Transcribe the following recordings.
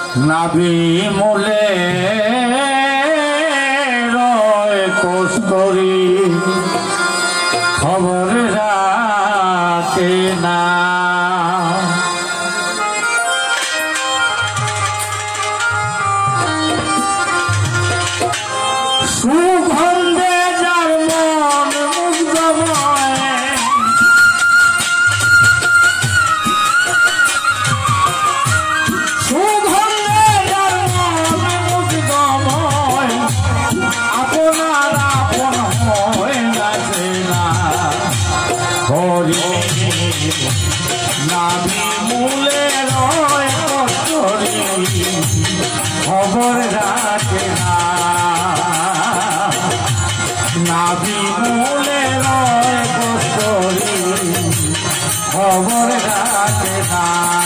নাভি মূলে রয় কস্তরি খবর রাখে না। সুগন্ধে যার মন মুগ্ধময়, সুগন্ধে যার মন মুগ্ধময়, আপনার আপন হয়ে গেছে না। হরি নাভি মূলে রয় কস্তরি খবর রাখে না। নাভি মূলে রয় কস্তরি খবর রাখে না।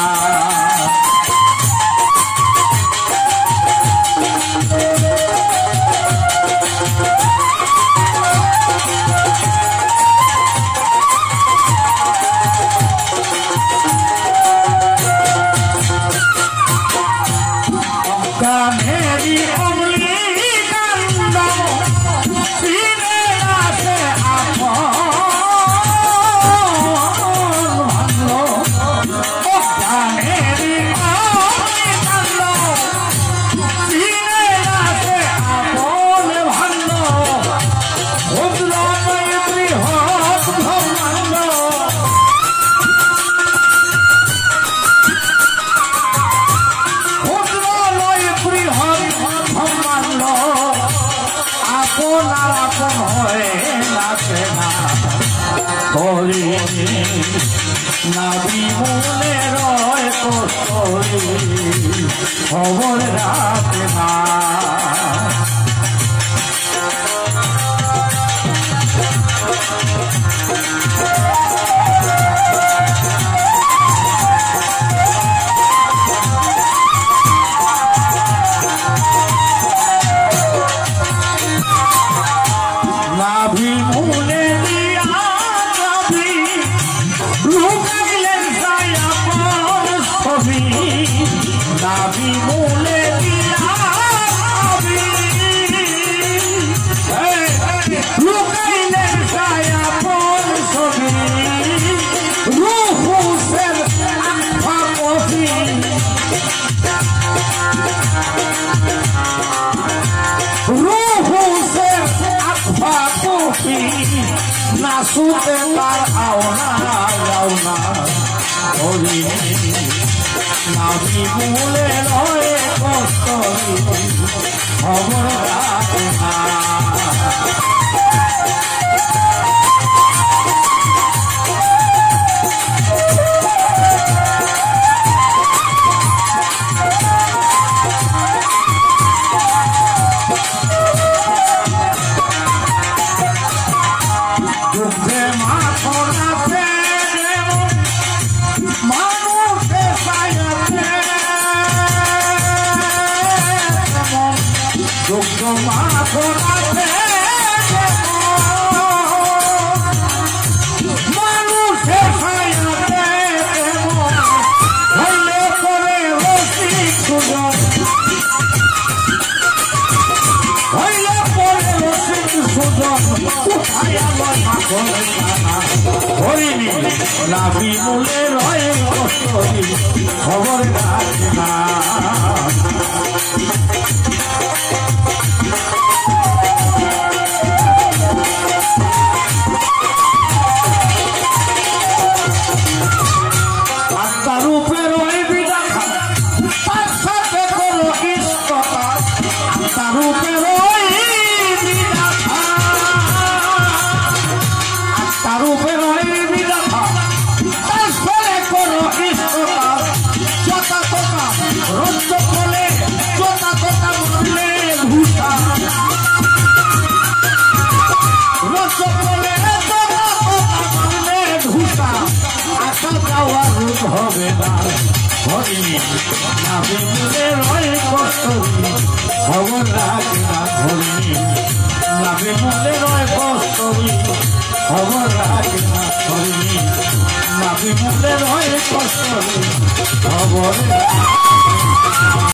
কানেরি অমলি কান্দ সিনে আছে আপন ভালো। কানেরি অমলি কান্দ সিনে আছে আপন ভালো। উদ্রময় বৃহৎ ব্রহ্মাণ্ড, আপনার আপন হয়ে নাচে না। হরি নাভি মূলে রয় কস্তরি খবর রাখে না। নাভি মূলে দিয়া নাভি লুকাইলেন তাই আপন ছবি। নাভি মূলে দিয়া নাভি লুকাইলেন তাই আপন ছবি। রুহুসের আখা কফি, রুহুসের আখা কফি, নাচুতে তার আওনা আওনা। হরি নাভি মূলে রয় কস্তরি খবর রাখে না। দুঃখে মাখন আছে মানুষে সায়াতে, দুঃখ মাখন আছে মানুষে সায়াতে। হইলে করে রসিক সুজন, হইলে পরে রসিক সুজন উঠাইয়া লয় মাখনের দানা। হরিণী নাভি মূলে রয় কস্তরি খবর রাখে না। আত্মারূপে রয় বিদাতা, তার সাথে করো ইষ্টতা। আত্মারূপে রয় বিদাতা, আত্মারূপে রয় বিদাতা, তার ফলে করো ইষ্টতা। যথা তথা রজ্জ ফলে যথা তথা মরলে ভূষা। রজ্জ ফলে যথা তথা মরলে ভূষা। আসা যাওয়া রূপ হবে না। হরিণী নাভি মূলে রয় কস্তরি খবর রাখে না। হরিণী নাভি মূলে রয় কস্তরি খবর রাখে না। হরিণী নাভি মূলে রয় কস্তরি খবর।